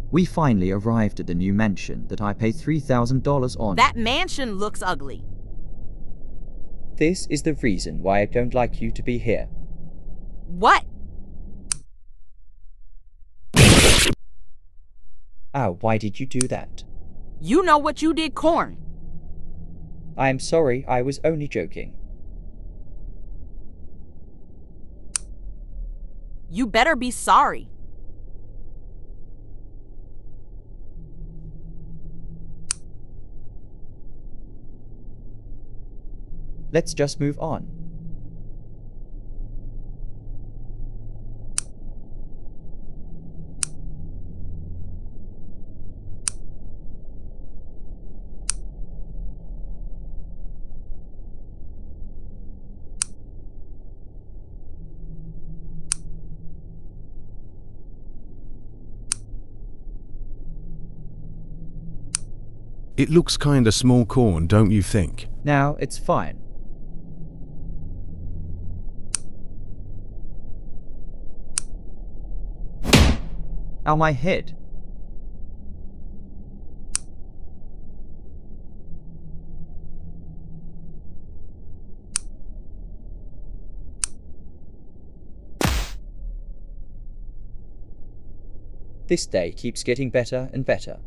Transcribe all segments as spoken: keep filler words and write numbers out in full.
We finally arrived at the new mansion that I paid three thousand dollars on. That mansion looks ugly. This is the reason why I don't like you to be here. What? Ow, why did you do that? You know what you did, Corn. I am sorry, I was only joking. You better be sorry. Let's just move on. It looks kinda small, Corn, don't you think? Now, it's fine. Ow, my head. This day keeps getting better and better.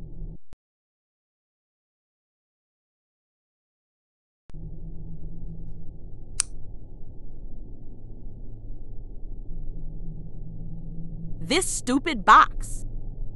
This stupid box.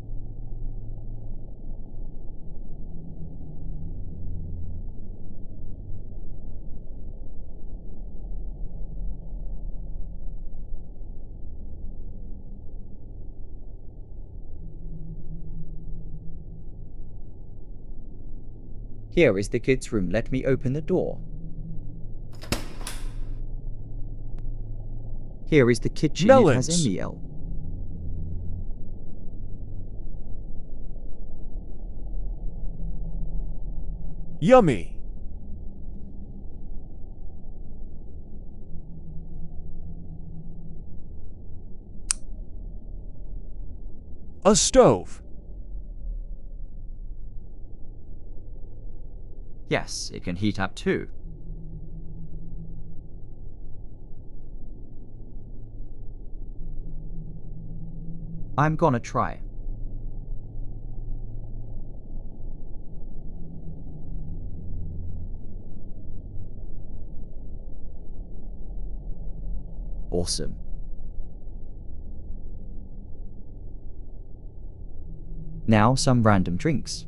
Here is the kids' room. Let me open the door. Here is the kitchen. Melons. It has a meal. Yummy! A stove. Yes, it can heat up too. I'm gonna try. Awesome. Now some random drinks.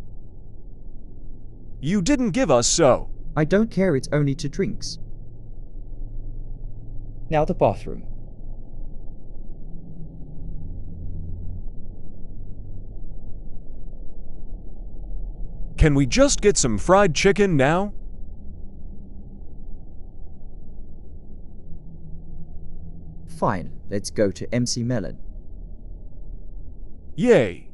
You didn't give us so. I don't care, it's only two drinks. Now the bathroom. Can we just get some fried chicken now? Fine, let's go to M C Melon. Yay!